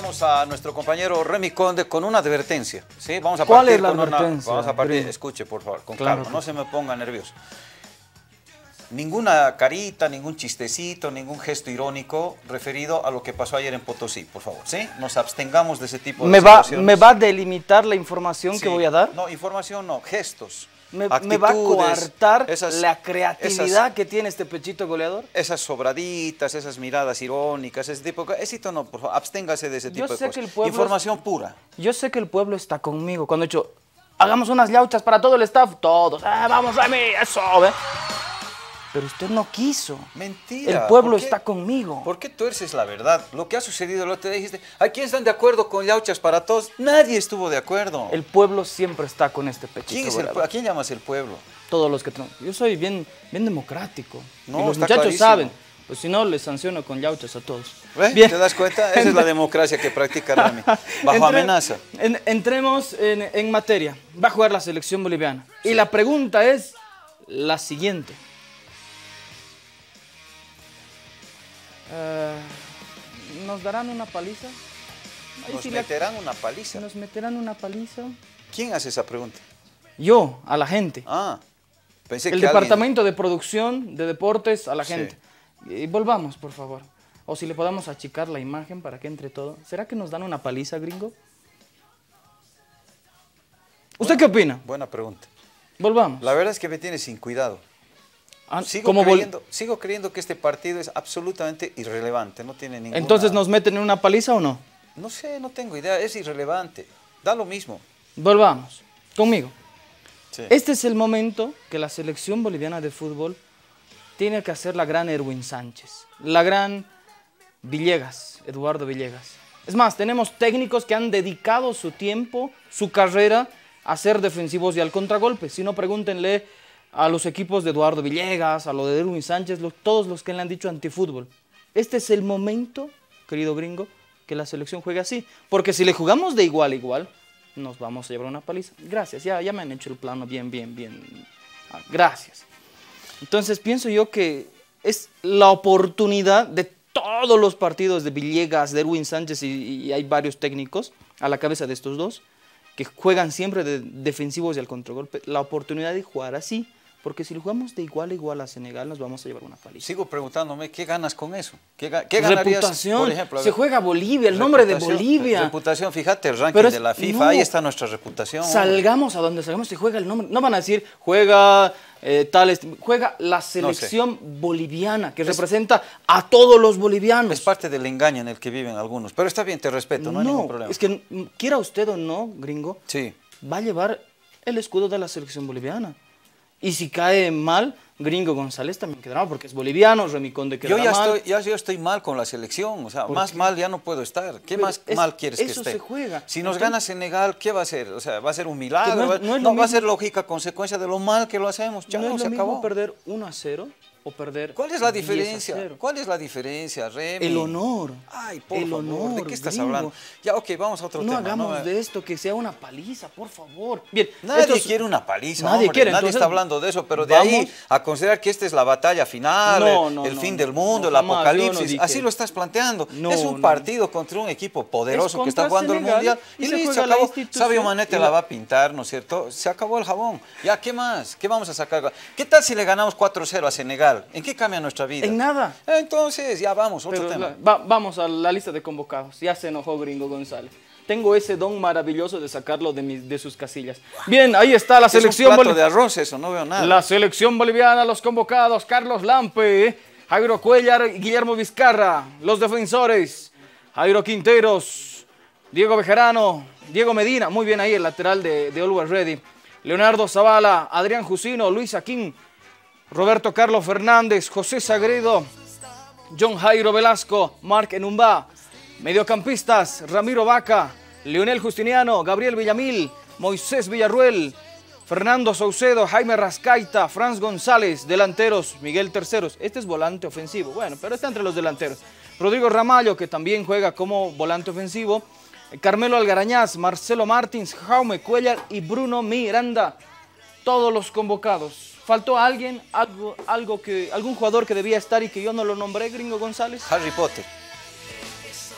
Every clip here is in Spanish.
Vamos a nuestro compañero Remy Conde con una advertencia. ¿Sí? Vamos a ¿Cuál partir es la con advertencia? Vamos a partir, Gringo? escuche por favor, con Claro. calma, no se me ponga nervioso. Ninguna carita, ningún chistecito, ningún gesto irónico referido a lo que pasó ayer en Potosí, por favor, ¿sí? Nos abstengamos de ese tipo de situaciones. ¿Me va a delimitar la información Sí. que voy a dar? No, información no, gestos. ¿Me va a actitudes, coartar esas- la creatividad esas- que tiene este pechito goleador? Esas sobraditas, esas miradas irónicas, ese tipo de cosas. Éxito no, por favor, absténgase de ese tipo de sé cosas. que el pueblo Información pura. Yo sé que el pueblo está conmigo. Cuando he dicho, hagamos unas yauchas para todo el staff, todos, vamos Remy, eso, ¿ve? Pero usted no quiso. Mentira. El pueblo ¿Por qué? está conmigo. ¿Por qué tuerces la verdad? Lo que ha sucedido el otro día dijiste, ¿a quién están de acuerdo con Yauchas para todos? Nadie estuvo de acuerdo. El pueblo siempre está con este pechito ¿Quién es goleador. ¿A quién llamas el pueblo? Todos los que... Yo soy bien democrático. No, y los está muchachos clarísimo. saben. Pues si no, les sanciono con yauchas a todos. ¿Ves? Bien. ¿Te das cuenta? Esa es la democracia que practica Remy. Bajo amenaza. Entremos en materia. Va a jugar la selección boliviana. Y la pregunta es la siguiente. ¿Nos darán una paliza? Ahí Nos sí meterán una paliza. ¿Nos meterán una paliza? ¿Quién hace esa pregunta? Yo, a la gente. Ah, pensé El que departamento de producción de deportes a la Sí. gente. Y volvamos, por favor. O si le podamos achicar la imagen para que entre todo. ¿Será que nos dan una paliza, gringo? ¿Usted qué opina? Buena pregunta. Volvamos. La verdad es que me tiene sin cuidado. Ah, Sigo ¿cómo sigo creyendo que este partido es absolutamente irrelevante, no tiene ninguna... Entonces, ¿nos meten en una paliza o no? No sé, no tengo idea, es irrelevante. Da lo mismo. Volvamos. Conmigo. Sí. Este es el momento que la selección boliviana de fútbol tiene que hacer la gran Erwin Sánchez, la gran Villegas, Eduardo Villegas. Es más, tenemos técnicos que han dedicado su tiempo, su carrera, a ser defensivos y al contragolpe. Si no, pregúntenle a los equipos de Eduardo Villegas, a lo de Erwin Sánchez, todos los que le han dicho antifútbol. Este es el momento, querido gringo, que la selección juegue así. Porque si le jugamos de igual a igual, nos vamos a llevar una paliza. Gracias, ya me han hecho el plano bien. Gracias. Entonces pienso yo que es la oportunidad de todos los partidos de Villegas, de Erwin Sánchez y hay varios técnicos a la cabeza de estos dos que juegan siempre de defensivos y al contragolpe, la oportunidad de jugar así. Porque si lo jugamos de igual a igual a Senegal, nos vamos a llevar una paliza. Sigo preguntándome, ¿qué ganas con eso? ¿Qué ganarías, reputación. por ejemplo? A Se ver, juega Bolivia, el nombre de Bolivia. Reputación, fíjate el ranking Pero de la FIFA, no. ahí está nuestra reputación. Salgamos a donde salgamos y juega el nombre. No van a decir, juega juega la selección boliviana, que representa a todos los bolivianos. Es parte del engaño en el que viven algunos. Pero está bien, te respeto, no hay ningún problema. Es que quiera usted o no, gringo, Sí. va a llevar el escudo de la selección boliviana. Y si cae mal, Gringo González también quedará, porque es boliviano, Remy Conde quedará mal. Yo estoy mal con la selección, o sea, más mal ya no puedo estar. ¿Qué Pero más mal quieres que eso esté? se juega. Si nos Entonces, gana Senegal, ¿qué va a ser? O sea, ¿va a ser un milagro? no es lo va a mismo. ser lógica consecuencia de lo mal que lo hacemos. Ya no es se lo mismo acabó. perder 1-0 o perder ¿Cuál es la 10-0. diferencia? ¿Cuál es la diferencia, Remy? El honor. Ay, por el favor, honor, ¿de qué estás gringo. hablando? Ya, ok, vamos a otro No tema. hagamos de esto que sea una paliza, por favor. Bien, Nadie quiere una paliza, nadie hombre, quiere, nadie entonces, está hablando de eso, pero de ahí vamos. a considerar que esta es la batalla final, el fin del mundo, el jamás, apocalipsis, yo no dije. así lo estás planteando. No, es un no. partido contra un equipo poderoso Es que está contra jugando el Senegal Mundial y y se listo, se juega la acabó. institución Sabio Manete y la la- va a pintar, ¿no es cierto? Se acabó el jabón. Ya, ¿qué más? ¿Qué vamos a sacar? ¿Qué tal si le ganamos 4-0 a Senegal? ¿En qué cambia nuestra vida? En nada. Entonces, ya vamos, otro Pero tema. vamos a la lista de convocados. Ya se enojó Gringo González. Tengo ese don maravilloso de sacarlo de sus casillas. Bien, ahí está la Es un selección plato de boliviana. arroz eso, no veo nada. La selección boliviana, los convocados, Carlos Lampe, Jairo Cuellar y Guillermo Vizcarra. Los defensores, Jairo Quinteros, Diego Bejarano, Diego Medina, muy bien ahí el lateral de Always Ready. Leonardo Zavala, Adrián Jusino, Luis Aquín, Roberto Carlos Fernández, José Sagredo, John Jairo Velasco, Marc Enumba. Mediocampistas, Ramiro Vaca, Leonel Justiniano, Gabriel Villamil, Moisés Villarruel, Fernando Saucedo, Jaime Rascaita, Franz González. Delanteros, Miguel Terceros. Este es volante ofensivo, bueno, pero está entre los delanteros. Rodrigo Ramallo, que también juega como volante ofensivo. Carmelo Algarañaz, Marcelo Martins, Jaume Cuellar y Bruno Miranda. Todos los convocados. ¿Faltó alguien? ¿Algún jugador que debía estar y que yo no lo nombré, Gringo González? Harry Potter.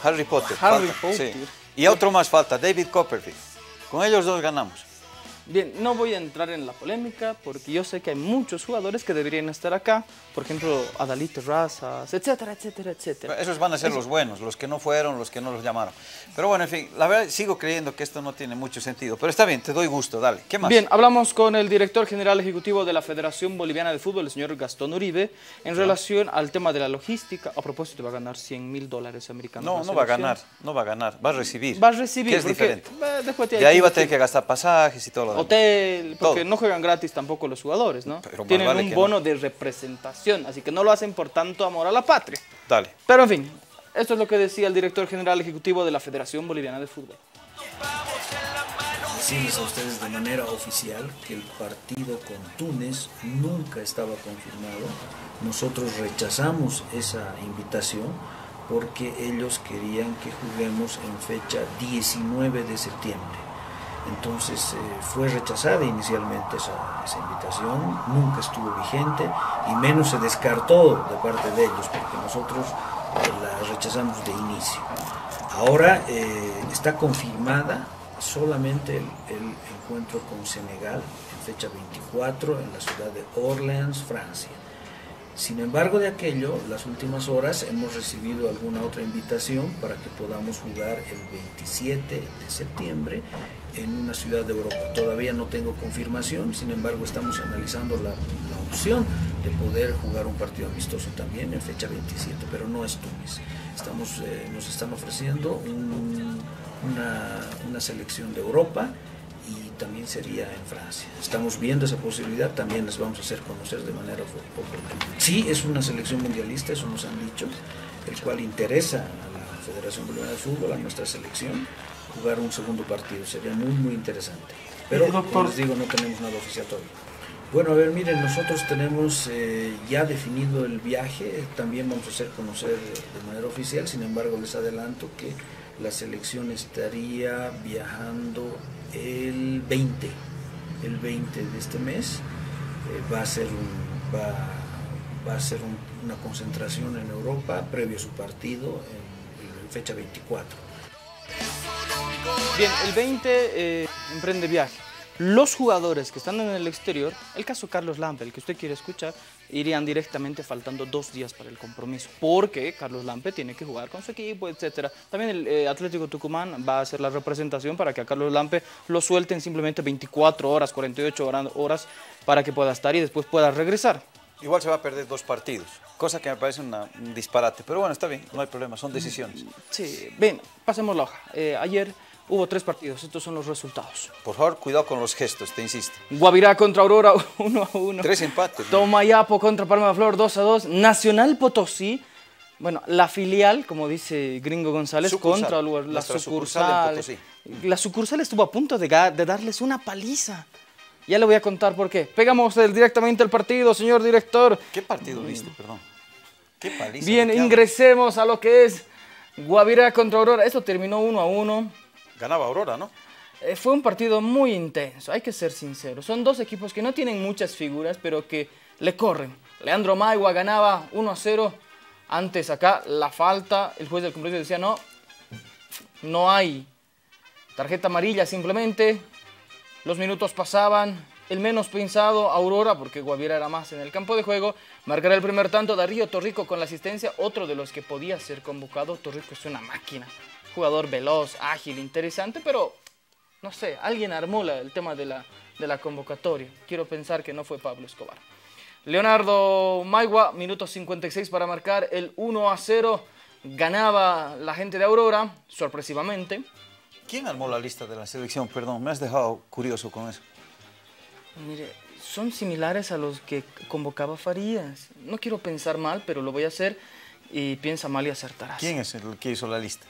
Harry Potter. Harry falta, Potter. sí. Y otro más falta, David Copperfield. Con ellos dos ganamos. Bien, no voy a entrar en la polémica porque yo sé que hay muchos jugadores que deberían estar acá. Por ejemplo, Adalito Razas, etcétera, etcétera, etcétera. Esos van a ser los buenos, los que no fueron, los que no los llamaron. Pero bueno, en fin, la verdad sigo creyendo que esto no tiene mucho sentido. Pero está bien, te doy gusto, dale. ¿Qué más? Bien, hablamos con el director general ejecutivo de la Federación Boliviana de Fútbol, el señor Gastón Uribe, en relación al tema de la logística. A propósito, va a ganar $100.000 americanos. No, no va a ganar, no va a ganar, va a recibir. Va a recibir, que es porque diferente. después De ahí va a tener que gastar pasajes y todo lo demás. hotel, porque Todo. no juegan gratis tampoco los jugadores, ¿no? Pero más Tienen vale un que bono de representación, así que no lo hacen por tanto amor a la patria. Dale. Pero en fin, esto es lo que decía el director general ejecutivo de la Federación Boliviana de Fútbol. Decirles a ustedes de manera oficial que el partido con Túnez nunca estaba confirmado. Nosotros rechazamos esa invitación porque ellos querían que juguemos en fecha 19 de septiembre. Entonces fue rechazada inicialmente esa invitación, nunca estuvo vigente y menos se descartó de parte de ellos porque nosotros la rechazamos de inicio. Ahora está confirmada solamente el encuentro con Senegal en fecha 24 en la ciudad de Orleans, Francia. Sin embargo, de aquello, las últimas horas hemos recibido alguna otra invitación para que podamos jugar el 27 de septiembre en una ciudad de Europa. Todavía no tengo confirmación, sin embargo estamos analizando la opción de poder jugar un partido amistoso también en fecha 27, pero no es Túnez. Nos están ofreciendo una selección de Europa y también sería en Francia. Estamos viendo esa posibilidad, también les vamos a hacer conocer de manera oportuna. Sí, es una selección mundialista, eso nos han dicho, el cual interesa a la Federación Boliviana de Fútbol, a nuestra selección, jugar un segundo partido, sería muy muy interesante. Pero, como les digo, no tenemos nada oficial todavía. Bueno, a ver, miren, nosotros tenemos ya definido el viaje, también vamos a hacer conocer de manera oficial, sin embargo les adelanto que la selección estaría viajando el 20 de este mes. Va a ser una concentración en Europa previo a su partido en fecha 24. Bien, el 20 emprende viaje. Los jugadores que están en el exterior, el caso Carlos Lampe, el que usted quiere escuchar, irían directamente faltando 2 días para el compromiso, porque Carlos Lampe tiene que jugar con su equipo, etc. También el Atlético Tucumán va a hacer la representación para que a Carlos Lampe lo suelten simplemente 24 horas, 48 horas para que pueda estar y después pueda regresar. Igual se va a perder 2 partidos, cosa que me parece un disparate, pero bueno, está bien, no hay problema, son decisiones. Sí, bien, pasemos la hoja. Ayer hubo 3 partidos, estos son los resultados. Por favor, cuidado con los gestos, te insisto. Guavirá contra Aurora 1-1. 3 empates. Tomayapo contra Palma de Flor 2-2. Nacional Potosí, bueno, la filial, como dice Gringo González, Sucursal, contra la nuestra sucursal en sucursal. Potosí. La sucursal estuvo a punto de darles una paliza. Ya le voy a contar por qué. Pegamos directamente al partido, señor director. ¿Qué partido viste, perdón? ¿Qué paliza? Bien, ingresemos a lo que es Guavirá contra Aurora. Esto terminó 1-1. Ganaba Aurora, ¿no? Fue un partido muy intenso, hay que ser sinceros. Son 2 equipos que no tienen muchas figuras, pero que le corren. Leandro Maigua ganaba 1-0. Antes acá, la falta, el juez del compromiso decía no hay tarjeta amarilla simplemente. Los minutos pasaban, el menos pensado, Aurora, porque Guavirá era más en el campo de juego, marcará el primer tanto. Darío Torrico con la asistencia, otro de los que podía ser convocado. Torrico es una máquina. Jugador veloz, ágil, interesante, pero no sé, alguien armó el tema de la convocatoria. Quiero pensar que no fue Pablo Escobar. Leonardo Maigua, minuto 56 para marcar el 1-0. Ganaba la gente de Aurora, sorpresivamente. ¿Quién armó la lista de la selección? Perdón, me has dejado curioso con eso. Mire, son similares a los que convocaba Farías. No quiero pensar mal, pero lo voy a hacer y piensa mal y acertarás. ¿Quién es el que hizo la lista?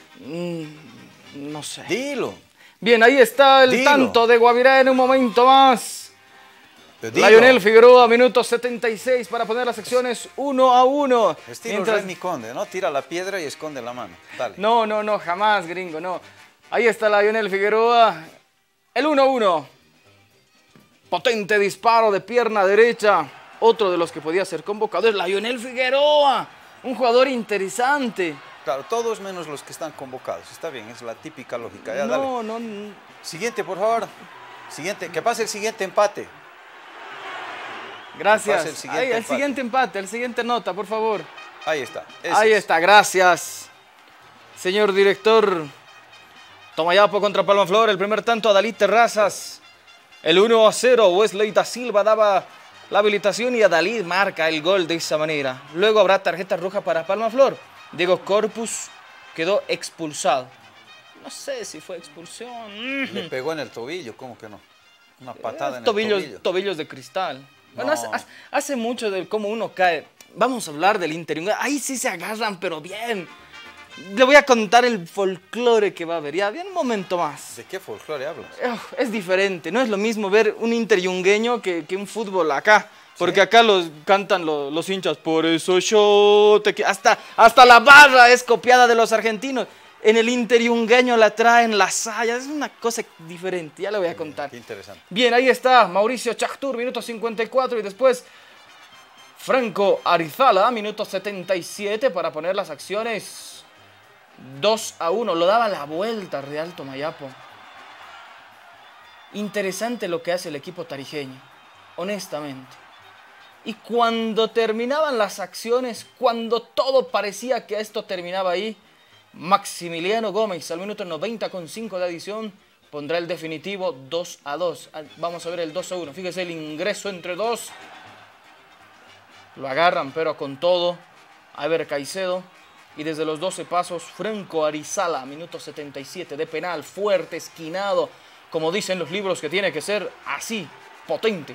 No sé. Dilo. Bien, ahí está el tanto de Guavirá en un momento más. Lionel Figueroa, minuto 76 para poner las secciones 1-1. Estilo Remy Conde, ¿no? Tira la piedra y esconde la mano. Dale. No, jamás, gringo, no. Ahí está Lionel Figueroa, el 1-1. Potente disparo de pierna derecha. Otro de los que podía ser convocado es Lionel Figueroa, un jugador interesante. Claro, todos menos los que están convocados. Está bien, es la típica lógica. Ya, dale. No. Siguiente, por favor. Siguiente, que pase el siguiente empate. Gracias. el siguiente El empate. siguiente empate, el siguiente nota, por favor. Ahí está. Ahí está, gracias. Señor director. Tomayapo contra Palmaflor, el primer tanto a Dalí Terrazas. El 1-0, Wesley da Silva daba la habilitación y Adalid marca el gol de esa manera. Luego habrá tarjeta roja para Palmaflor. Diego Corpus quedó expulsado. No sé si fue expulsión. Le pegó en el tobillo, ¿cómo que no? Una patada en el tobillo. Tobillos de cristal. Bueno, No. hace mucho de cómo uno cae. Vamos a hablar del Inter. Ahí sí se agarran, pero bien. Le voy a contar el folclore que va a haber. Ya, bien, un momento más. ¿De qué folclore hablas? Es diferente, no es lo mismo ver un interyungueño que un fútbol acá. Porque acá cantan los hinchas, por eso yo te quiero. Hasta la barra es copiada de los argentinos. En el interyungueño la traen, la saya, es una cosa diferente, ya le voy a contar. Qué interesante. Bien, ahí está Mauricio Chactur, minuto 54, y después Franco Arizala, minuto 77, para poner las acciones 2-1. Lo daba la vuelta Real Tomayapo. Interesante lo que hace el equipo tarijeño, honestamente. Y cuando terminaban las acciones, cuando todo parecía que esto terminaba ahí, Maximiliano Gómez al minuto 90,5 de adición pondrá el definitivo 2-2. Vamos a ver el 2-1. Fíjese el ingreso entre dos. Lo agarran, pero con todo. A ver, Caicedo. Y desde los 12 pasos, Franco Arizala, minuto 77 de penal, fuerte, esquinado, como dicen los libros que tiene que ser así, potente.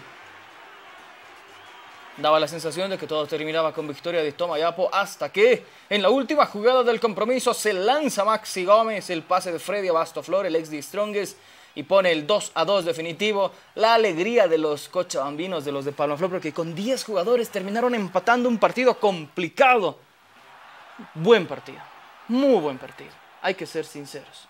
Daba la sensación de que todo terminaba con victoria de Tomayapo hasta que en la última jugada del compromiso se lanza Maxi Gómez, el pase de Freddy Abastoflor, el ex de Strongest, y pone el 2-2 definitivo. La alegría de los cochabambinos, de los de Palmaflor, porque con 10 jugadores terminaron empatando un partido complicado. Buen partido, muy buen partido, hay que ser sinceros.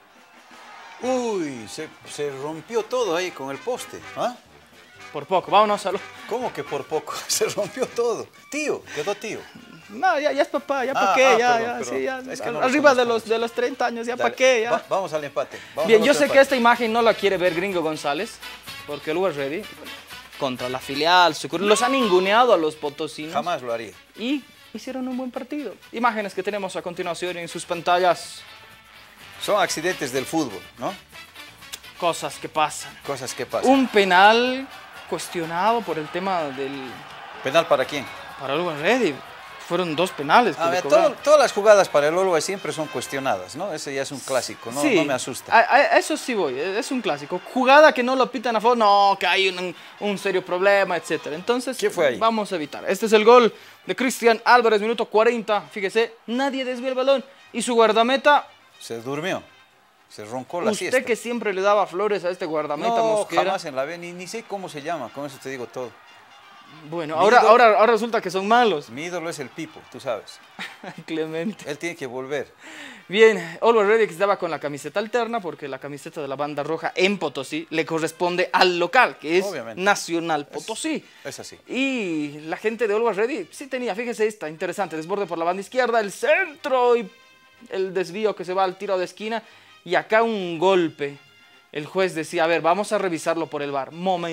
Uy, se rompió todo ahí con el poste. ¿Ah? Por poco, vámonos a lo... ¿Cómo que por poco? Se rompió todo. Tío, quedó tío. No, ya es papá, ya para qué, perdón. sí, ya. Es que no Arriba lo de los 30 años, ya Dale, para qué, ya. Vamos al empate. Vamos Bien, al yo otro sé que empate. esta imagen no la quiere ver Gringo González, porque el Uber Ready contra la filial, los han ninguneado a los potosinos. Jamás lo haría. Y hicieron un buen partido. Imágenes que tenemos a continuación en sus pantallas. Son accidentes del fútbol, ¿no? Cosas que pasan. Cosas que pasan. Un penal cuestionado por el tema del... ¿Penal para quién? Para el Uber Ready. Fueron 2 penales que A le ver, cobraron. todas las jugadas para el Always siempre son cuestionadas, ¿no? Ese ya es un clásico, ¿no? Sí, No me asusta. a eso sí voy, es un clásico. Jugada que no lo pitan a favor, no, que hay un serio problema, etc. Entonces, ¿Qué fue ahí? vamos a evitar. Este es el gol de Cristian Álvarez, minuto 40. Fíjese, nadie desvía el balón. Y su guardameta, Se durmió. Se roncó la usted siesta. que siempre le daba flores a este guardameta No, Mosquera. jamás en la vida, ni sé cómo se llama, con eso te digo todo. Bueno, Mi ahora resulta que son malos. Mi ídolo es el Pipo, tú sabes. Clemente. Él tiene que volver. Bien, Always Ready que estaba con la camiseta alterna porque la camiseta de la banda roja en Potosí le corresponde al local, que es Obviamente. Nacional Potosí. Es así. Y la gente de Always Ready sí tenía, fíjese esta, interesante, desborde por la banda izquierda, el centro y el desvío que se va al tiro de esquina y acá un golpe. El juez decía, a ver, vamos a revisarlo por el VAR.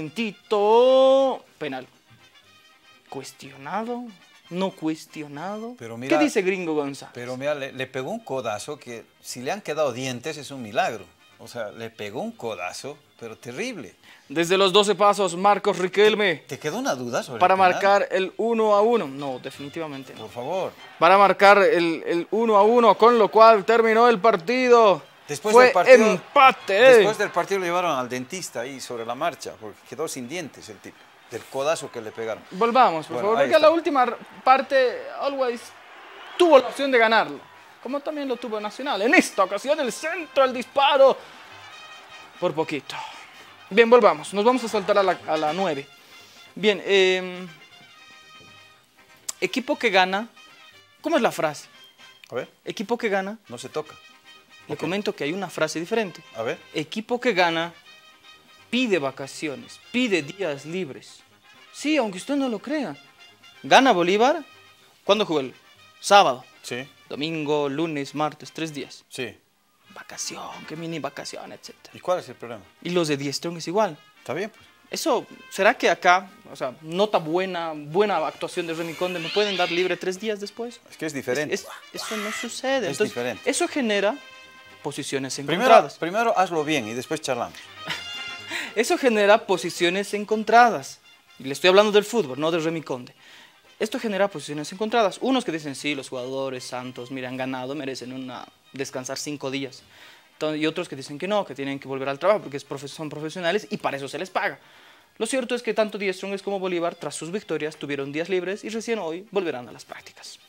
Momentito, penal. ¿Cuestionado? ¿No cuestionado? Pero mira, ¿Qué dice Gringo González? Pero mira, le pegó un codazo que si le han quedado dientes es un milagro. O sea, le pegó un codazo, pero terrible. Desde los 12 pasos, Marcos Riquelme ¿Te quedó una duda sobre para el penal? marcar el 1-1. No, definitivamente no. Por favor. Para marcar el 1-1, con lo cual terminó el partido. Después Fue del partido, empate. Después del partido lo llevaron al dentista ahí sobre la marcha, porque quedó sin dientes el tipo, del codazo que le pegaron. Volvamos, por Bueno, favor, ahí porque a está. la última parte Always tuvo la opción de ganarlo, como también lo tuvo Nacional. En esta ocasión el centro, el disparo, por poquito. Bien, volvamos, nos vamos a saltar a la 9. Bien, equipo que gana, ¿cómo es la frase? A ver, Equipo que gana, no se toca. le Ok. comento que hay una frase diferente. A ver. Equipo que gana pide vacaciones, pide días libres. Sí, aunque usted no lo crea. Gana Bolívar, ¿cuándo jugó? El sábado. Sí. domingo, lunes, martes, 3 días. Sí. Vacación, que mini vacación, etc. ¿Y cuál es el problema? Y los de Die Strong es igual. Está bien, pues. Eso, ¿será que acá, o sea, nota buena actuación de Remy Conde, me pueden dar libre 3 días después? Es que es diferente. Eso no sucede. Es Entonces, diferente. eso genera posiciones encontradas. Primero hazlo bien y después charlamos. Eso genera posiciones encontradas. Y le estoy hablando del fútbol, no de Remy Conde. Esto genera posiciones encontradas. Unos que dicen, sí, los jugadores santos, mira, han ganado, merecen descansar 5 días. Y otros que dicen que no, que tienen que volver al trabajo porque son profesionales y para eso se les paga. Lo cierto es que tanto Die Strongest como Bolívar, tras sus victorias, tuvieron días libres y recién hoy volverán a las prácticas.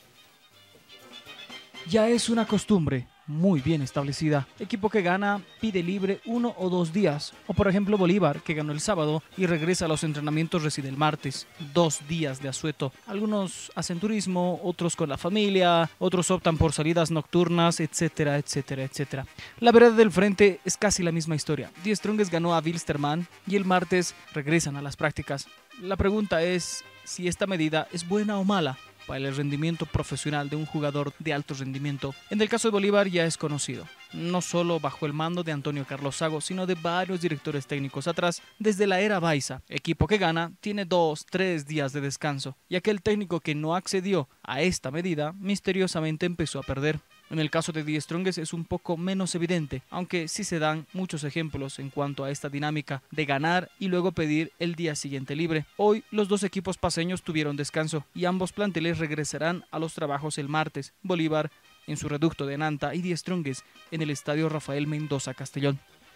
Ya es una costumbre muy bien establecida. Equipo que gana pide libre 1 o 2 días. O por ejemplo Bolívar, que ganó el sábado y regresa a los entrenamientos reside el martes. 2 días de asueto. Algunos hacen turismo, otros con la familia, otros optan por salidas nocturnas, etcétera, etcétera, etcétera. La verdad del frente es casi la misma historia. Die Strongest ganó a Wilstermann y el martes regresan a las prácticas. La pregunta es si esta medida es buena o mala para el rendimiento profesional de un jugador de alto rendimiento. En el caso de Bolívar ya es conocido, no solo bajo el mando de Antonio Carlos Sago, sino de varios directores técnicos atrás, desde la era Baiza. Equipo que gana tiene 2, 3 días de descanso, y aquel técnico que no accedió a esta medida, misteriosamente empezó a perder. En el caso de Die Strongest es un poco menos evidente, aunque sí se dan muchos ejemplos en cuanto a esta dinámica de ganar y luego pedir el día siguiente libre. Hoy los dos equipos paceños tuvieron descanso y ambos planteles regresarán a los trabajos el martes. Bolívar en su reducto de Nanta y Die Strongest en el estadio Rafael Mendoza Castellón.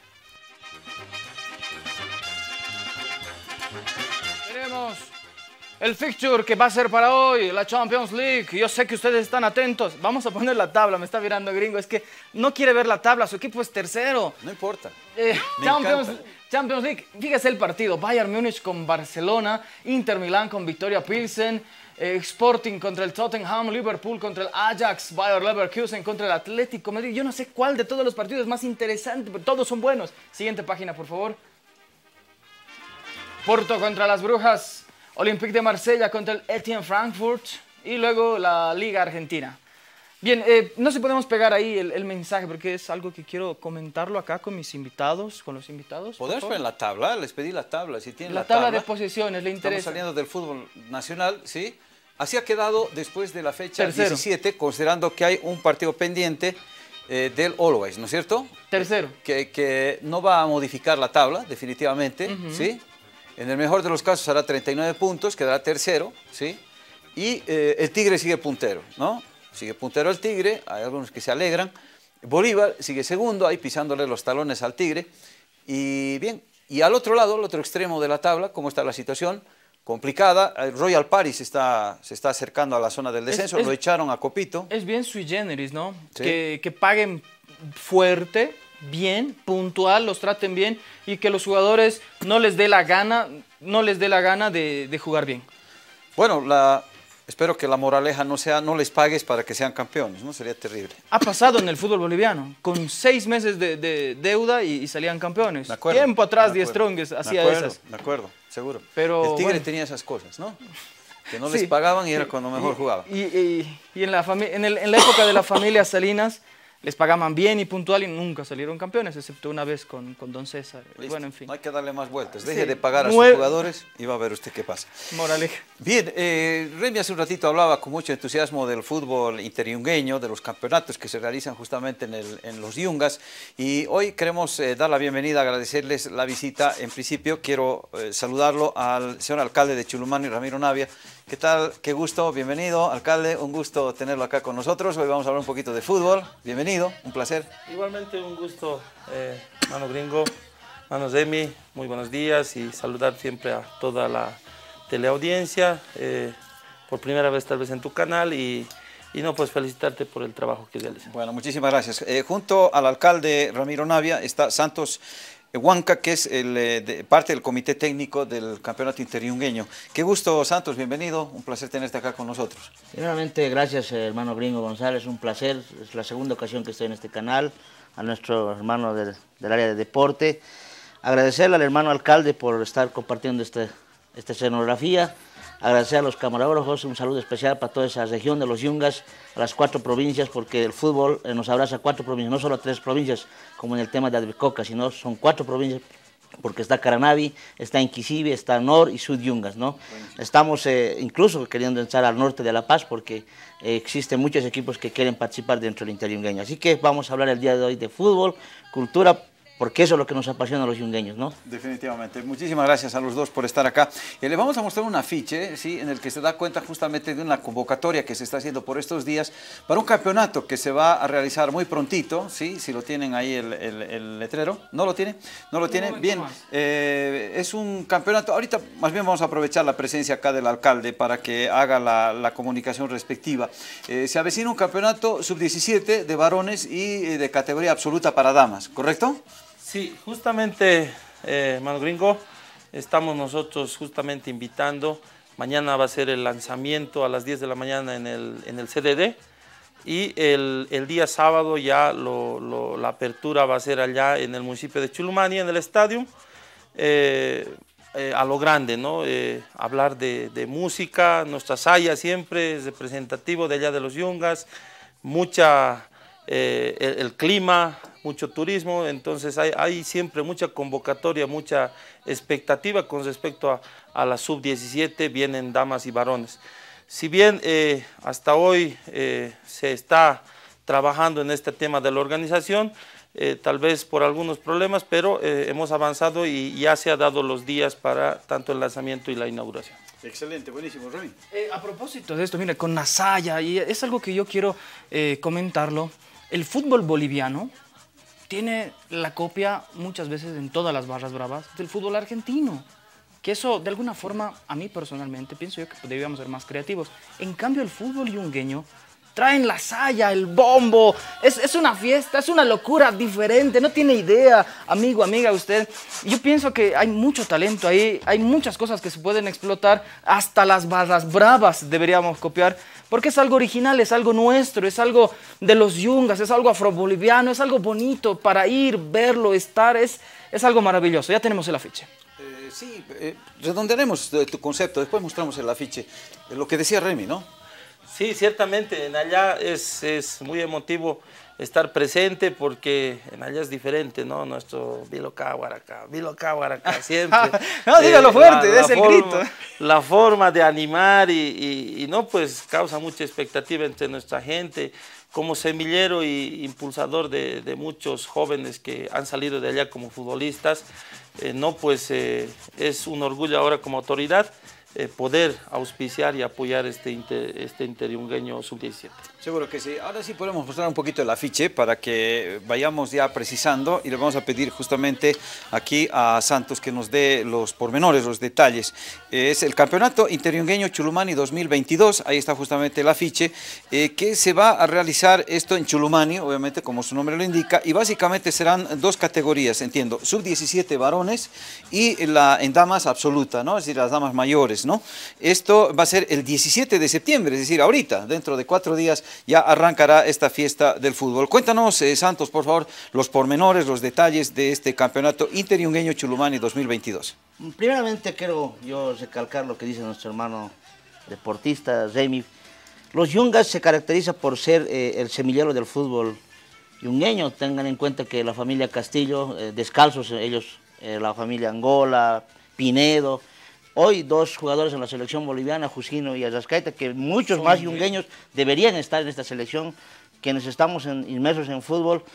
Veremos el fixture que va a ser para hoy, la Champions League. Yo sé que ustedes están atentos. Vamos a poner la tabla, me está mirando Gringo. Es que no quiere ver la tabla, su equipo es tercero. No importa. Champions League, fíjese el partido. Bayern Múnich con Barcelona, Inter Milán con Victoria Pilsen, Sporting contra el Tottenham, Liverpool contra el Ajax, Bayer Leverkusen contra el Atlético de Madrid. Yo no sé cuál de todos los partidos es más interesante, pero todos son buenos. Siguiente página, por favor. Porto contra las Brujas. Olympique de Marsella contra el Etienne Frankfurt y luego la Liga Argentina. Bien, no sé si podemos pegar ahí el mensaje porque es algo que quiero comentarlo acá con mis invitados, con los invitados. ¿Podemos poner la tabla? Les pedí la tabla. Si tienen la tabla de posiciones, ¿le interesa? Estamos saliendo del fútbol nacional, ¿sí? Así ha quedado después de la fecha 17, considerando que hay un partido pendiente del Always, ¿no es cierto? Tercero. Que no va a modificar la tabla, definitivamente, ¿sí? En el mejor de los casos hará 39 puntos, quedará tercero, ¿sí? Y el Tigre sigue puntero, ¿no? Sigue puntero el Tigre, hay algunos que se alegran. Bolívar sigue segundo, ahí pisándole los talones al Tigre. Y bien, y al otro lado, al otro extremo de la tabla, ¿cómo está la situación? Complicada. El Royal Paris se está acercando a la zona del descenso, lo echaron a Copito. Es bien sui generis, ¿no? Sí. Que paguen fuerte, bien, puntual, los traten bien y que los jugadores no les dé la gana de jugar bien. Bueno, espero que la moraleja no les pagues para que sean campeones, ¿no? Sería terrible. Ha pasado en el fútbol boliviano, con 6 meses de deuda y salían campeones. De acuerdo, tiempo atrás Die Strongest hacía esas. De acuerdo, seguro. Pero, el Tigre tenía esas cosas, ¿no? Que no les pagaban y era cuando mejor jugaban. Y en la época de la familia Salinas les pagaban bien y puntual y nunca salieron campeones, excepto una vez con Don César. Bueno, en fin. No hay que darle más vueltas. Deje de pagar a sus jugadores y va a ver usted qué pasa. Moraleja. Bien, Remy hace un ratito hablaba con mucho entusiasmo del fútbol interiungueño, de los campeonatos que se realizan justamente en los Yungas. Y hoy queremos dar la bienvenida, agradecerles la visita. En principio quiero saludarlo al señor alcalde de Chulumani, Ramiro Navia. ¿Qué tal? Qué gusto, bienvenido, alcalde, un gusto tenerlo acá con nosotros. Hoy vamos a hablar un poquito de fútbol. Bienvenido, un placer. Igualmente un gusto, mano Gringo, mano Remy, muy buenos días y saludar siempre a toda la teleaudiencia, por primera vez tal vez en tu canal y no, pues felicitarte por el trabajo que realizas. Bueno, muchísimas gracias. Junto al alcalde Ramiro Navia está Santos Huanca, que es parte del comité técnico del campeonato interiungueño. Qué gusto, Santos, bienvenido, un placer tenerte acá con nosotros. Primeramente, gracias, hermano Gringo González, un placer, es la segunda ocasión que estoy en este canal, a nuestro hermano del área de deporte. Agradecerle al hermano alcalde por estar compartiendo esta escenografía, agradecer a los camarógrafos, un saludo especial para toda esa región de los Yungas, a las 4 provincias, porque el fútbol nos abraza a 4 provincias, no solo a 3 provincias, como en el tema de Advicoca, sino son 4 provincias, porque está Caranavi, está Inquisibe, está Nor y Sud Yungas, ¿no? Estamos incluso queriendo entrar al norte de La Paz, porque existen muchos equipos que quieren participar dentro del interyungueño. Así que vamos a hablar el día de hoy de fútbol, cultura, porque eso es lo que nos apasiona a los yungueños, ¿no? Definitivamente. Muchísimas gracias a los dos por estar acá. Les vamos a mostrar un afiche, ¿sí?, en el que se da cuenta justamente de una convocatoria que se está haciendo por estos días para un campeonato que se va a realizar muy prontito, ¿sí? Si lo tienen ahí el letrero. ¿No lo tiene? ¿No lo tiene? Bien. Es un campeonato. Ahorita más bien vamos a aprovechar la presencia acá del alcalde para que haga la comunicación respectiva. Se avecina un campeonato sub-17 de varones y de categoría absoluta para damas, ¿correcto? Sí, justamente, Mano Gringo, estamos nosotros justamente invitando. Mañana va a ser el lanzamiento a las 10 de la mañana en el CDD, y el día sábado ya la apertura va a ser allá en el municipio de Chulumani, en el estadio, a lo grande, ¿no? Hablar de música, nuestra saya siempre es representativo de allá de los Yungas, el clima, mucho turismo, entonces hay siempre mucha convocatoria, mucha expectativa con respecto a la sub-17, vienen damas y varones. Si bien hasta hoy se está trabajando en este tema de la organización, tal vez por algunos problemas, pero hemos avanzado y ya se ha dado los días para tanto el lanzamiento y la inauguración. Excelente, buenísimo, Remy. A propósito de esto, mire, con Nasaya, y es algo que yo quiero comentarlo, el fútbol boliviano tiene la copia muchas veces en todas las barras bravas del fútbol argentino. Que eso, de alguna forma, a mí personalmente, pienso yo que debíamos ser más creativos. En cambio, el fútbol yungueño traen la saya, el bombo, es una fiesta, es una locura diferente, no tiene idea, amigo, amiga, usted. Yo pienso que hay mucho talento ahí, hay muchas cosas que se pueden explotar, hasta las barras bravas deberíamos copiar, porque es algo original, es algo nuestro, es algo de los yungas, es algo afroboliviano, es algo bonito para ir, verlo, estar, es algo maravilloso. Ya tenemos el afiche. Sí, redondearemos tu concepto, después mostramos el afiche, lo que decía Remy, ¿no? Sí, ciertamente, en allá es muy emotivo estar presente, porque en allá es diferente, ¿no? Nuestro Bilocahuaraca, siempre. No, dígalo fuerte, es el grito. La forma de animar y no, pues causa mucha expectativa entre nuestra gente, como semillero y impulsador de muchos jóvenes que han salido de allá como futbolistas. No, pues es un orgullo ahora como autoridad poder auspiciar y apoyar este interyungueño sub-17. Seguro que sí. Ahora sí podemos mostrar un poquito el afiche para que vayamos ya precisando, y le vamos a pedir justamente aquí a Santos que nos dé los pormenores, los detalles. Es el Campeonato Interyungueño Chulumani 2022, ahí está justamente el afiche, que se va a realizar esto en Chulumani, obviamente como su nombre lo indica, y básicamente serán 2 categorías, entiendo, sub-17 varones y en damas absoluta, ¿no? Es decir, las damas mayores, ¿no? Esto va a ser el 17 de septiembre, es decir, ahorita, dentro de 4 días, ya arrancará esta fiesta del fútbol. Cuéntanos, Santos, por favor, los pormenores, los detalles de este Campeonato Interyungueño Chulumani 2022. Primeramente quiero yo recalcar lo que dice nuestro hermano deportista, Remy. Los yungas se caracterizan por ser el semillero del fútbol yungueño. Tengan en cuenta que la familia Castillo, descalzos ellos, la familia Angola, Pinedo, hoy 2 jugadores en la selección boliviana, Jusino y Arrascaita, que muchos más yungueños deberían estar en esta selección, quienes estamos inmersos en fútbol.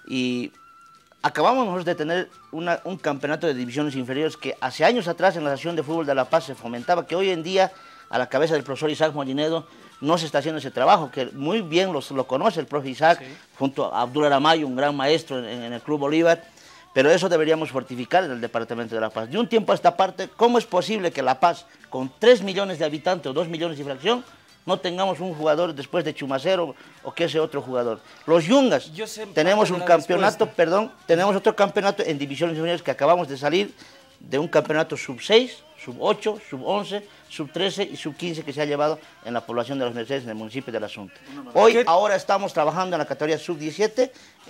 Y acabamos nosotros de tener un campeonato de divisiones inferiores que hace años atrás en la Asociación de Fútbol de La Paz se fomentaba, que hoy en día, a la cabeza del profesor Isaac Molinedo, no se está haciendo ese trabajo, que muy bien lo conoce el profe Isaac, sí, junto a Abdul Aramayo, un gran maestro en el Club Bolívar. Pero eso deberíamos fortificar en el departamento de La Paz. De un tiempo a esta parte, ¿cómo es posible que La Paz, con 3 millones de habitantes o 2 millones de fracción, no tengamos un jugador después de Chumacero o que ese otro jugador? Los yungas, tenemos un campeonato, tenemos otro campeonato en divisiones juniores que acabamos de salir de un campeonato sub-6, sub-8, sub-11, sub-13 y sub-15 que se ha llevado en la población de Los Mercedes, en el municipio de La Asunta. Ahora estamos trabajando en la categoría sub-17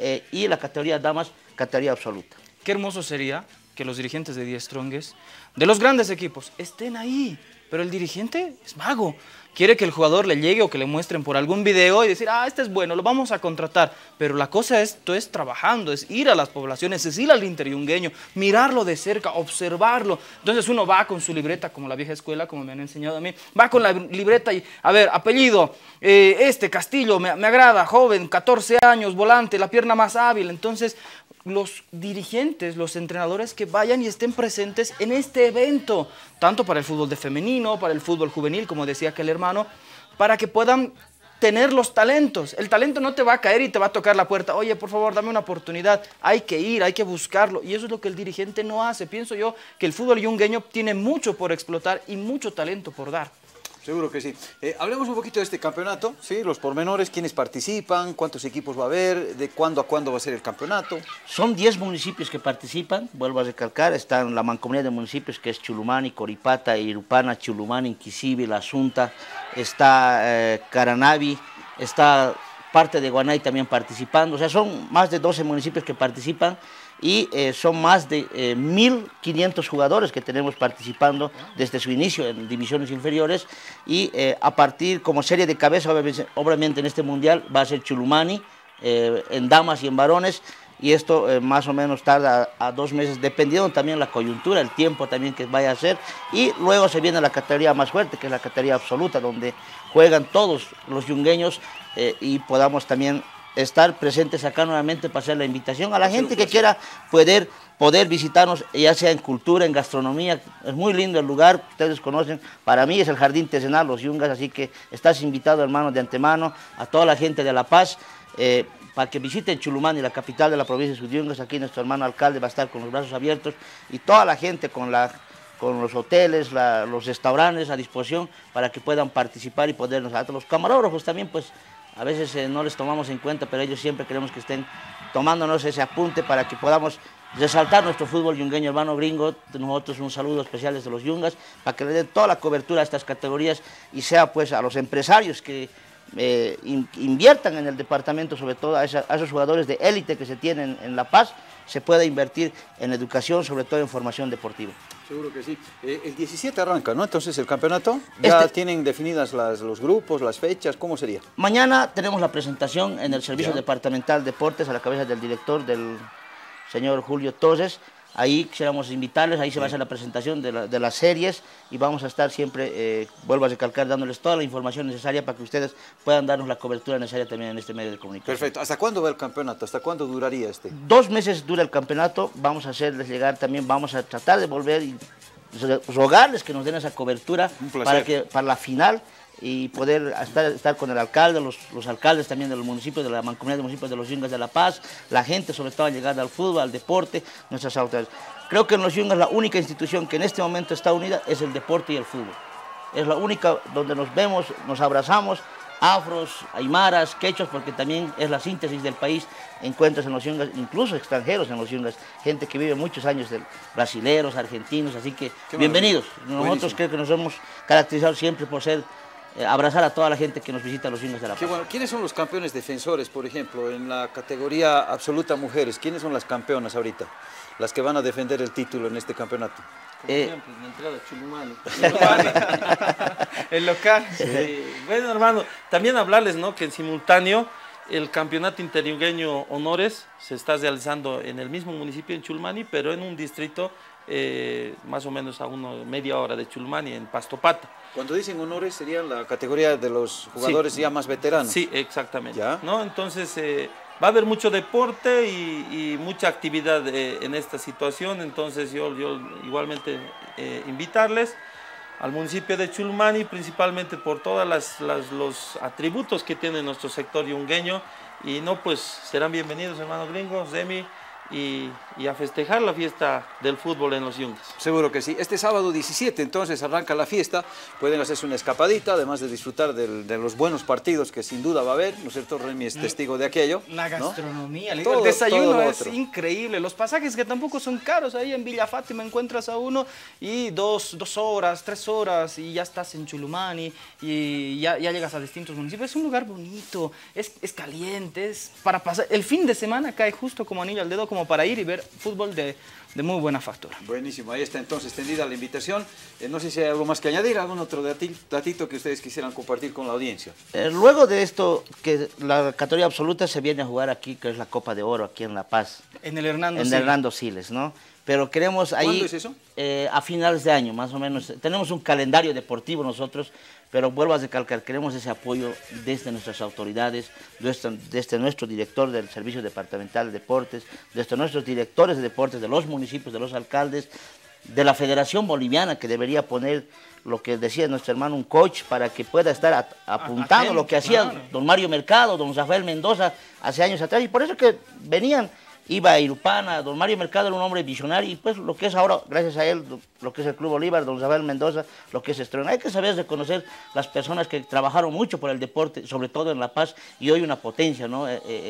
y la categoría damas, categoría absoluta. Qué hermoso sería que los dirigentes de Die Strongest, de los grandes equipos, estén ahí Pero el dirigente es vago. Quiere que el jugador le llegue o que le muestren por algún video y decir, este es bueno, lo vamos a contratar. Pero la cosa es trabajando, es ir a las poblaciones, es ir al interiungueño, mirarlo de cerca, observarlo. Entonces uno va con su libreta, como la vieja escuela, como me han enseñado a mí, va con la libreta y, a ver, apellido, Castillo, me agrada, joven, 14 años, volante, la pierna más hábil. Entonces, los dirigentes, los entrenadores que vayan y estén presentes en este evento, tanto para el fútbol de femenino, para el fútbol juvenil, como decía aquel hermano, para que puedan tener los talentos. El talento no te va a caer y te va a tocar la puerta. Oye, por favor, dame una oportunidad. Hay que ir, hay que buscarlo. Y eso es lo que el dirigente no hace. Pienso yo que el fútbol yungueño tiene mucho por explotar y mucho talento por dar. Seguro que sí. Hablemos un poquito de este campeonato, ¿sí? Los pormenores, quiénes participan, cuántos equipos va a haber, de cuándo a cuándo va a ser el campeonato. Son 10 municipios que participan, vuelvo a recalcar, están la mancomunidad de municipios que es Chulumani, Coripata, Irupana, Chulumani, Inquisibi, La Asunta, está Caranavi, está parte de Guanay también participando, o sea, son más de 12 municipios que participan y son más de 1.500 jugadores que tenemos participando desde su inicio en divisiones inferiores y a partir como serie de cabeza, obviamente en este mundial va a ser Chulumani, en damas y en varones, y esto más o menos tarda a 2 meses, dependiendo también la coyuntura, el tiempo también que vaya a ser, y luego se viene la categoría más fuerte, que es la categoría absoluta, donde juegan todos los yungueños y podamos también estar presentes acá nuevamente para hacer la invitación a la gente que quiera poder visitarnos, ya sea en cultura, en gastronomía. Es muy lindo el lugar, ustedes conocen, para mí es el Jardín Tezenal, Los Yungas, así que estás invitado, hermano, de antemano, a toda la gente de La Paz, para que visiten Chulumani, la capital de la provincia de Suyungas. Aquí nuestro hermano alcalde va a estar con los brazos abiertos y toda la gente con los hoteles, los restaurantes a disposición para que puedan participar y podernos. A los camarógrafos también, pues, a veces no les tomamos en cuenta, pero ellos siempre queremos que estén tomándonos ese apunte para que podamos resaltar nuestro fútbol yungueño. Hermano Gringo, de nosotros un saludo especial desde los Yungas, para que le den toda la cobertura a estas categorías y sea pues a los empresarios que inviertan en el departamento, sobre todo a esos jugadores de élite que se tienen en La Paz, se pueda invertir en educación, sobre todo en formación deportiva. Seguro que sí. El 17 arranca, ¿no? Entonces el campeonato, ¿ya tienen definidas los grupos, las fechas? ¿Cómo sería? Mañana tenemos la presentación en el Servicio Departamental de Deportes a la cabeza del director, del señor Julio Torres. Ahí quisiéramos invitarles, ahí se va a hacer la presentación de las series y vamos a estar siempre, vuelvo a recalcar, dándoles toda la información necesaria para que ustedes puedan darnos la cobertura necesaria también en este medio de comunicación. Perfecto. ¿Hasta cuándo va el campeonato? ¿Hasta cuándo duraría este? 2 meses dura el campeonato, vamos a hacerles llegar también, vamos a tratar de volver y rogarles que nos den esa cobertura para la final y poder estar con el alcalde, los alcaldes también de los municipios, de la mancomunidad de municipios de los Yungas de La Paz, la gente sobre todo llegada al fútbol, al deporte, nuestras autoridades. Creo que en los Yungas la única institución que en este momento está unida es el deporte y el fútbol. Es la única donde nos vemos, nos abrazamos, afros, aymaras, quechos, porque también es la síntesis del país. Encuentras en los Yungas, incluso extranjeros en los Yungas, gente que vive muchos años, brasileros, argentinos, así que bienvenidos. Nosotros creo que nos hemos caracterizado siempre por abrazar a toda la gente que nos visita a los Yungas de La Paz. Bueno. ¿Quiénes son los campeones defensores, por ejemplo, en la categoría absoluta mujeres? ¿Quiénes son las campeonas ahorita? Las que van a defender el título en este campeonato. Como siempre, en la entrada Chulumani. El local. Bueno, hermano, también hablarles, ¿no?, que en simultáneo el campeonato interiungueño Honores se está realizando en el mismo municipio, en Chulumani, pero en un distrito más o menos a media hora de Chulumani, en Pastopata. Cuando dicen honores, serían la categoría de los jugadores ya más veteranos. Sí, exactamente. ¿Ya? ¿No? Entonces, va a haber mucho deporte y mucha actividad en esta situación. Entonces, yo igualmente invitarles al municipio de Chulumani, principalmente por todos los atributos que tiene nuestro sector yungueño. Y pues serán bienvenidos, hermano Gringo, Zemi, y a festejar la fiesta del fútbol en los Yungas. Seguro que sí. Este sábado 17 entonces arranca la fiesta, pueden hacerse una escapadita, además de disfrutar de los buenos partidos que sin duda va a haber, ¿no es cierto? Remy es testigo de aquello. La gastronomía, ¿no? el desayuno es increíble, los pasajes que tampoco son caros, ahí en Villa Fátima encuentras a uno y 2 horas, 3 horas y ya estás en Chulumani y ya llegas a distintos municipios. Es un lugar bonito, es caliente, es para pasar, el fin de semana cae justo como anillo al dedo, como para ir y ver fútbol de muy buena factura. Buenísimo, ahí está entonces extendida la invitación. No sé si hay algo más que añadir, algún otro datito que ustedes quisieran compartir con la audiencia. Luego de esto, que la categoría absoluta se viene a jugar aquí, que es la Copa de Oro, aquí en La Paz. En el Hernando Siles. En el Hernando Siles, ¿no? Pero queremos ahí... ¿Cuándo es eso? A finales de año, más o menos. Tenemos un calendario deportivo nosotros, pero vuelvo a recalcar, queremos ese apoyo desde nuestras autoridades, desde nuestro director del Servicio Departamental de Deportes, desde nuestros directores de deportes de los municipios, de los alcaldes, de la Federación Boliviana, que debería poner lo que decía nuestro hermano, un coach, para que pueda estar apuntando atento, lo que hacían claro. don Mario Mercado, don Rafael Mendoza hace años atrás, y por eso que venían. Iba a Irupana, don Mario Mercado era un hombre visionario, y pues lo que es ahora, gracias a él, lo que es el Club Bolívar, don Rafael Mendoza, lo que es Estrella. Hay que saber reconocer las personas que trabajaron mucho por el deporte, sobre todo en La Paz, y hoy una potencia, ¿no?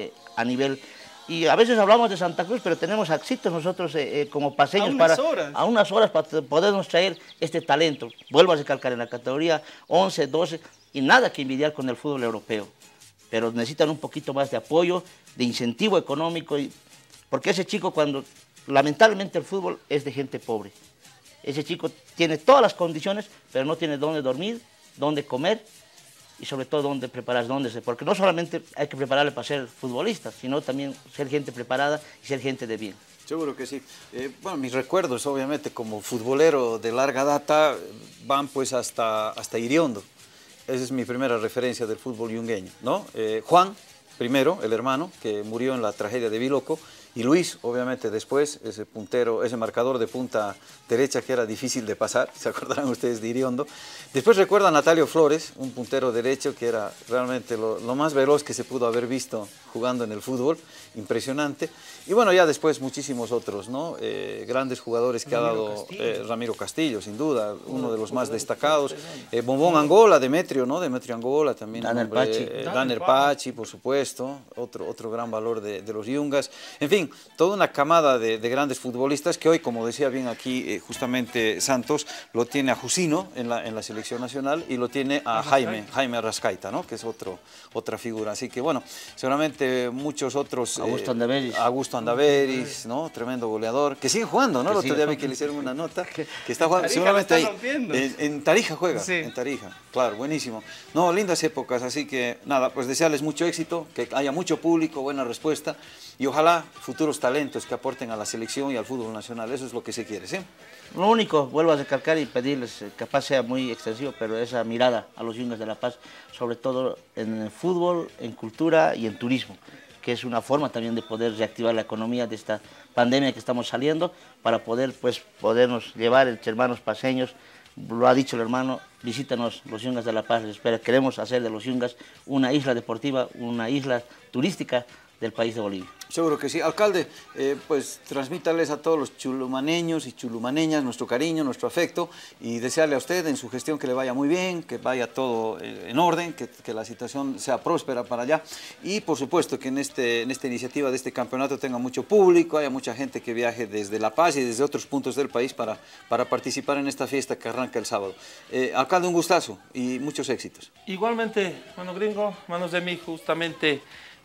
A nivel... Y a veces hablamos de Santa Cruz, pero tenemos éxitos nosotros como paseños a unas horas para podernos traer este talento. Vuelvo a recalcar, en la categoría 11, 12, y nada que envidiar con el fútbol europeo. Pero necesitan un poquito más de apoyo, de incentivo económico, porque ese chico, cuando lamentablemente el fútbol es de gente pobre, ese chico tiene todas las condiciones, pero no tiene dónde dormir, dónde comer y sobre todo dónde prepararse, porque no solamente hay que prepararle para ser futbolista, sino también ser gente preparada y ser gente de bien. Seguro que sí. Bueno, mis recuerdos, obviamente, como futbolero de larga data, van pues hasta Iriondo. Esa es mi primera referencia del fútbol yungueño, ¿no? Juan, primero, el hermano, que murió en la tragedia de Biloco, y Luis, obviamente, después, ese puntero, ese marcador de punta derecha que era difícil de pasar, se acordarán ustedes de Iriondo. Después recuerda a Natalio Flores, un puntero derecho que era realmente lo más veloz que se pudo haber visto jugando en el fútbol, impresionante. Y bueno, ya después muchísimos otros, ¿no? Grandes jugadores que ha dado Ramiro Castillo, sin duda, uno de los más destacados. Bombón Angola, Demetrio, ¿no? Demetrio Angola también. Danner Pachi, por supuesto, otro gran valor de los Yungas. En fin, toda una camada de grandes futbolistas que hoy, como decía bien aquí justamente Santos, lo tiene a Jusino en la selección nacional y lo tiene a Jaime Arrascaita, ¿no? Que es otra figura. Así que bueno, seguramente muchos otros... Augusto Andaveris, ¿no? Tremendo goleador, que sigue jugando, ¿no? El otro día vi que le hicieron una nota, que está jugando, seguramente ahí, en Tarija juega, sí. En Tarija, claro, buenísimo. No, lindas épocas, así que nada, pues desearles mucho éxito, que haya mucho público, buena respuesta, y ojalá futuros talentos que aporten a la selección y al fútbol nacional, eso es lo que se quiere, ¿sí? Lo único, vuelvo a recalcar y pedirles, capaz sea muy extensivo, pero esa mirada a los Yungas de La Paz, sobre todo en el fútbol, en cultura y en turismo, que es una forma también de poder reactivar la economía de esta pandemia que estamos saliendo, para poder, pues, podernos llevar entre hermanos paseños. Lo ha dicho el hermano, visítanos los Yungas de La Paz, les espera. Queremos hacer de los Yungas una isla deportiva, una isla turística del país de Bolivia. Seguro que sí. Alcalde, pues transmítales a todos los chulumaneños y chulumaneñas nuestro cariño, nuestro afecto, y desearle a usted en su gestión que le vaya muy bien, que vaya todo en orden, que la situación sea próspera para allá, y por supuesto que en esta iniciativa de este campeonato tenga mucho público, haya mucha gente que viaje desde La Paz y desde otros puntos del país para participar en esta fiesta que arranca el sábado. Alcalde, un gustazo y muchos éxitos. Igualmente, mano Gringo, manos de mí, justamente...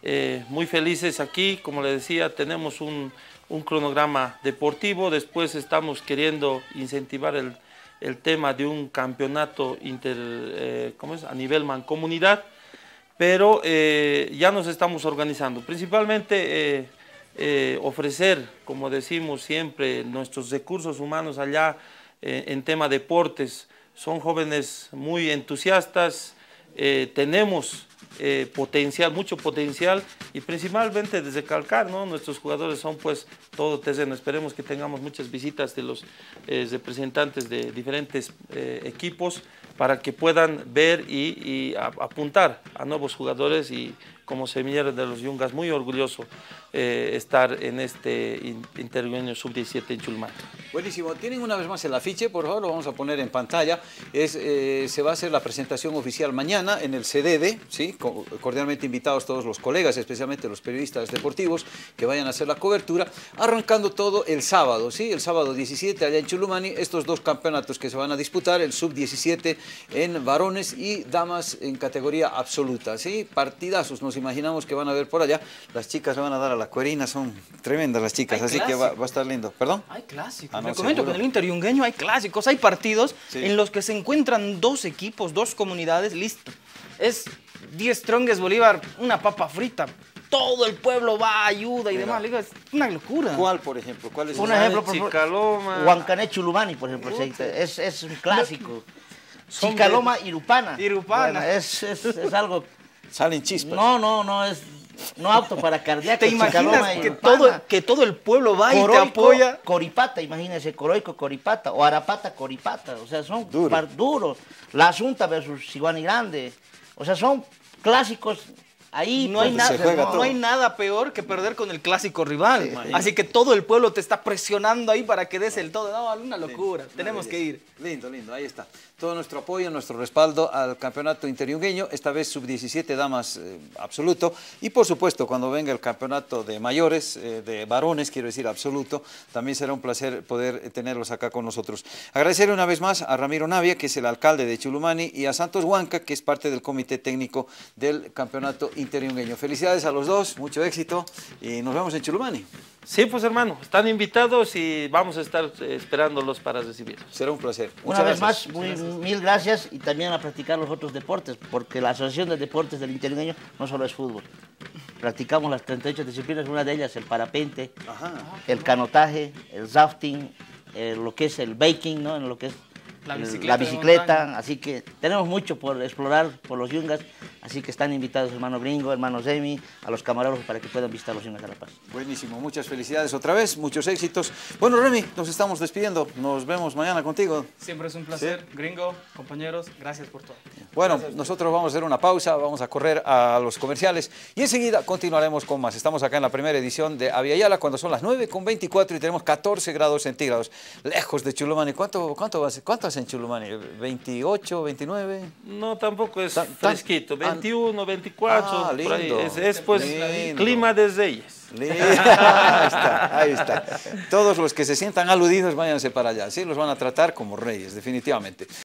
muy felices aquí, como le decía, tenemos un cronograma deportivo, después estamos queriendo incentivar el tema de un campeonato a nivel mancomunidad, pero ya nos estamos organizando, principalmente ofrecer, como decimos siempre, nuestros recursos humanos allá en tema deportes. Son jóvenes muy entusiastas, tenemos potencial, mucho potencial, y principalmente desde recalcar, ¿no? Nuestros jugadores son pues todo terreno. Esperemos que tengamos muchas visitas de los representantes de diferentes equipos para que puedan ver y apuntar a nuevos jugadores, y como semillero de los Yungas muy orgulloso estar en este intervenio sub-17 en Chulmán. Buenísimo. Tienen una vez más el afiche, por favor, lo vamos a poner en pantalla. Se va a hacer la presentación oficial mañana en el CDD, ¿sí? Cordialmente invitados todos los colegas, especialmente los periodistas deportivos, que vayan a hacer la cobertura, arrancando todo el sábado, ¿sí? El sábado 17 allá en Chulumani, estos dos campeonatos que se van a disputar, el sub-17 en varones y damas en categoría absoluta, ¿sí? Partidazos, nos imaginamos que van a ver por allá. Las chicas le van a dar a la cuerina, son tremendas las chicas, así que va a estar lindo. ¿Perdón? Hay clásicos. Ah, no, Me comento que en el Inter Yungueño hay clásicos, hay partidos en los que se encuentran dos equipos, dos comunidades, listo. Es 10 Strongest Bolívar, una papa frita. Todo el pueblo va, ayuda y demás. Es una locura. ¿Cuál, por ejemplo? ¿Cuál es Un ejemplo, por Chicaloma. Huancané Chulumani, por ejemplo, es un clásico. Chicaloma Irupana. Irupana. Bueno, es algo... Salen chispas. No es no apto para cardíacos. ¿Te imaginas Chicaloma y que Irupana. todo el pueblo va y te Coroico, apoya? Coripata, imagínense, Coroico, Coripata, o Arapata, Coripata, o sea, son Duro. duros. La Asunta versus Siguani Grande, o sea, son clásicos. Ahí No hay, pues, se juega no todo. hay nada peor que perder con el clásico rival. Sí. Así que todo el pueblo te está presionando ahí para que des el todo. No, una locura. Tenemos que ir. Lindo, lindo, ahí está. Todo nuestro apoyo, nuestro respaldo al campeonato interiungueño, esta vez sub-17 damas absoluto. Y por supuesto, cuando venga el campeonato de mayores, de varones, quiero decir absoluto, también será un placer poder tenerlos acá con nosotros. Agradecer una vez más a Ramiro Navia, que es el alcalde de Chulumani, y a Santos Huanca, que es parte del comité técnico del campeonato interiungueño. Felicidades a los dos, mucho éxito y nos vemos en Chulumani. Sí, pues hermano, están invitados y vamos a estar esperándolos para recibirlos. Será un placer. Una vez más, mil gracias y también a practicar los otros deportes, porque la Asociación de Deportes del Interiungueño no solo es fútbol. Practicamos las 38 disciplinas, una de ellas el parapente, el canotaje, el rafting, lo que es el biking, ¿no? En lo que es la bicicleta, así que tenemos mucho por explorar por los Yungas, así que están invitados hermano Gringo, hermano Zemi, a los camarógrafos para que puedan visitar los Yungas de La Paz. Buenísimo, muchas felicidades otra vez, muchos éxitos. Bueno, Remy, nos estamos despidiendo, nos vemos mañana contigo. Siempre es un placer. Gringo, compañeros, gracias por todo. Bueno, nosotros vamos a hacer una pausa, vamos a correr a los comerciales y enseguida continuaremos con más. Estamos acá en la primera edición de Aviala cuando son las 9:24 y tenemos 14 grados centígrados, lejos de Chulumani. ¿Cuánto hace en Chulumani? ¿28, 29? No, tampoco es Tan- fresquito, 21, 24, Ah, por ahí. lindo. Es pues Lindo. clima de Reyes. Ahí está, ahí está. Todos los que se sientan aludidos váyanse para allá, ¿sí? Los van a tratar como reyes, definitivamente.